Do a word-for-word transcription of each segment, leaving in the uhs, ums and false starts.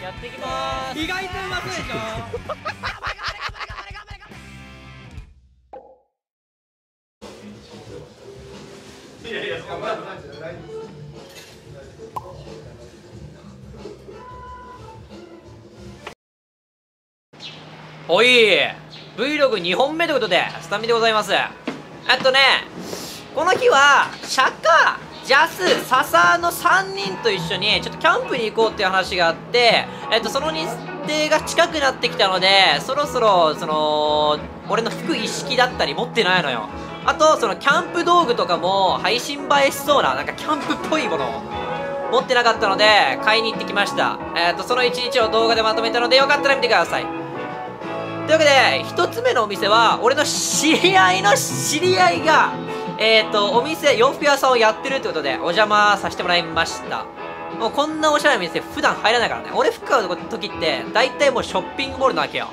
やっていきまーす。 意外とうまそうでしょ。 いやいや、そんなことないじゃない。 おい Vlogにほんめということでスタミでございます。えっとねこの日はシャカ、ジャス、ササのさんにんと一緒にちょっとキャンプに行こうっていう話があって、えっとその日程が近くなってきたので、そろそろその俺の服一式だったり持ってないのよ。あとそのキャンプ道具とかも配信映えしそうななんかキャンプっぽいものを持ってなかったので買いに行ってきました。えっとその一日を動画でまとめたのでよかったら見てください。というわけでひとつめのお店は俺の知り合いの知り合いがえっとお店洋服屋さんをやってるってことでお邪魔させてもらいました。もうこんなおしゃれな店普段入らないからね。俺服買う時って大体もうショッピングモールなわけよ。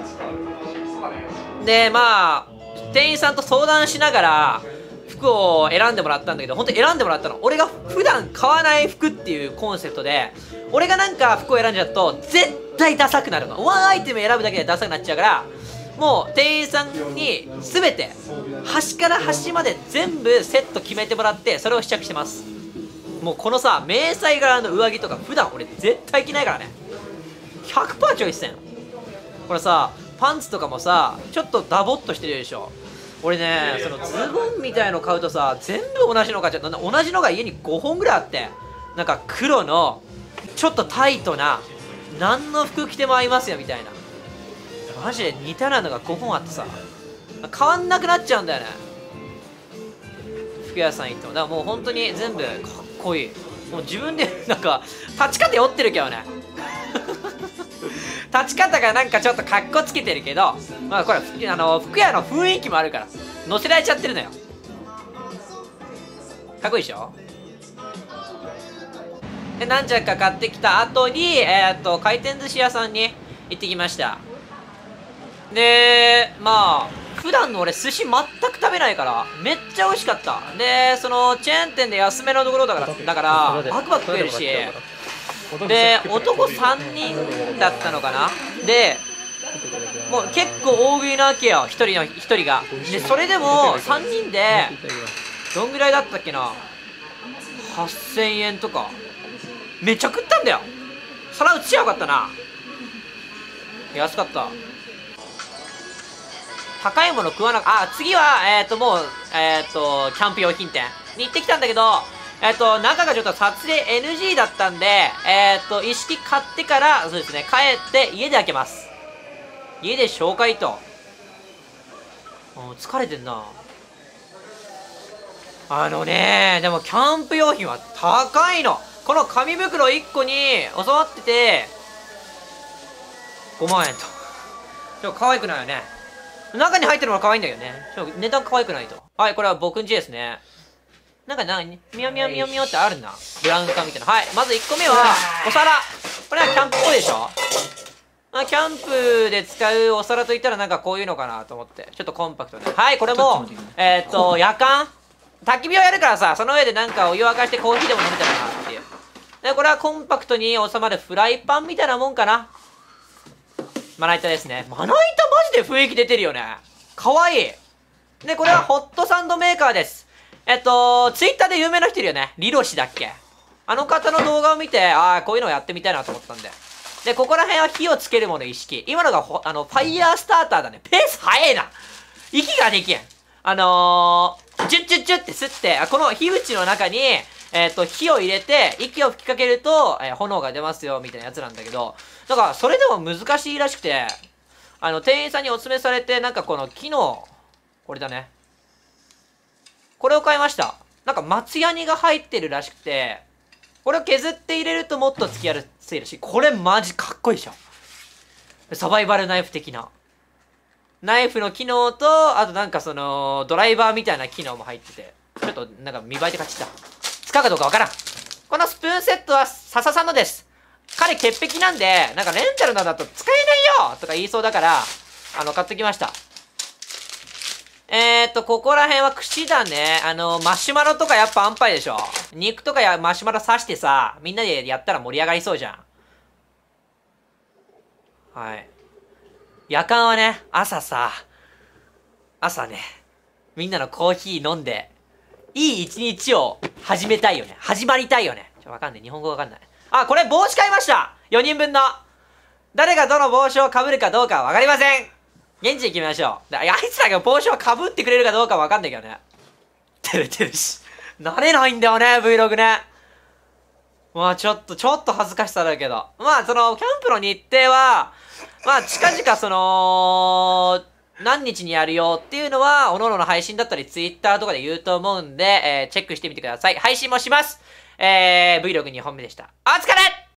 でまあ店員さんと相談しながら服を選んでもらったんだけど、本当に選んでもらったの俺が普段買わない服っていうコンセプトで、俺がなんか服を選んじゃうと絶対ダサくなるの。ワンアイテム選ぶだけでダサくなっちゃうから、もう店員さんに全て端から端まで全部セット決めてもらってそれを試着してます。もうこのさ迷彩柄の上着とか普段俺絶対着ないからね。 ひゃくパーセント チョイスせん。これさパンツとかもさちょっとダボっとしてるでしょ。俺ねそのズボンみたいの買うとさ全部同じの買っちゃう。同じのが家にごほんぐらいあって、なんか黒のちょっとタイトな何の服着ても合いますよみたいな、マジで似たようなのがごほんあってさ変わんなくなっちゃうんだよね。服屋さん行ってもだからもう本当に全部かっこいい。もう自分でなんか立ち方酔ってるけどね立ち方がなんかちょっとかっこつけてるけど、まあこれあの服屋の雰囲気もあるから乗せられちゃってるのよ。かっこいいでしょ。で何着か買ってきた後にえー、っと回転寿司屋さんに行ってきました。でまあ普段の俺寿司全く食べないからめっちゃ美味しかった。でそのチェーン店で安めのところだからだからバクバク食えるし、で男さんにんだったのかな。でもう結構大食いなわけよ、ひとりのひとりが。でそれでもさんにんでどんぐらいだったっけな、はっせんえんとかめっちゃ食ったんだよ。皿移しちゃよかったな、安かった。高いもの食わなかあ次はえっ、ー、ともうえっ、ー、とキャンプ用品店に行ってきたんだけど、えっ、ー、と中がちょっと撮影 エヌジー だったんでえっ、ー、と一式買ってからそうですね帰って家で開けます。家で紹介と。疲れてんな。あのねでもキャンプ用品は高いの。この紙袋いっこに収まっててごまんえんと。ちょっと可愛くないよね。中に入ってるのが可愛いんだけどね。ちょっと値段可愛くないと。はい、これは僕んちですね。なんかな、ミヨミヨミヨミヨってあるな。ブラウン管みたいな。はい、まずいっこめは、お皿。これはキャンプっぽいでしょ。まあ、キャンプで使うお皿といったらなんかこういうのかなと思って。ちょっとコンパクトで。はい、これも、えーっと、やかん。焚き火をやるからさ、その上でなんかお湯沸かしてコーヒーでも飲めたらなっていう。で、これはコンパクトに収まるフライパンみたいなもんかな。まな板ですね。まな板マジで雰囲気出てるよね。かわいい。で、これはホットサンドメーカーです。えっと、ツイッターで有名な人いるよね。リロシだっけ。あの方の動画を見て、ああ、こういうのをやってみたいなと思ったんで。で、ここら辺は火をつけるもの意識。今のがほ、あの、ファイヤースターターだね。ペース早えな。息ができん。あのー、ジュッジュッジュッって吸って、この火打ちの中に、えっと、火を入れて、息を吹きかけると、えー、炎が出ますよ、みたいなやつなんだけど、だから、それでも難しいらしくて、あの、店員さんにお勧めされて、なんかこの木の、これだね。これを買いました。なんか松ヤニが入ってるらしくて、これを削って入れるともっとつきやすいらしい。これマジかっこいいでしょ。サバイバルナイフ的な。ナイフの機能と、あとなんかその、ドライバーみたいな機能も入ってて、ちょっとなんか見栄えて勝ちた。使うかどうかわからん。このスプーンセットは笹さんのです。彼潔癖なんで、なんかレンタルなんだと使えないよとか言いそうだから、あの、買ってきました。えーっと、ここら辺は串だね。あの、マシュマロとかやっぱ安牌でしょ。肉とかやマシュマロ刺してさ、みんなでやったら盛り上がりそうじゃん。 はい。夜間はね、朝さ、朝ね、みんなのコーヒー飲んで、いい一日を始めたいよね。始まりたいよね。ちょ、わかんない。日本語わかんない。あ、これ帽子買いました !よにんぶんの。誰がどの帽子を被るかどうかはわかりません。現地で決めましょう。あいつらが帽子を被ってくれるかどうかわかんないけどね。照れてるし。慣れないんだよね、Vlog ね。まあちょっと、ちょっと恥ずかしさだけど。まあその、キャンプの日程は、まあ近々その、何日にやるよっていうのは、各々の配信だったり、Twitter とかで言うと思うんで、えー、チェックしてみてください。配信もします。えー、Vlogにほんめでした。お疲れ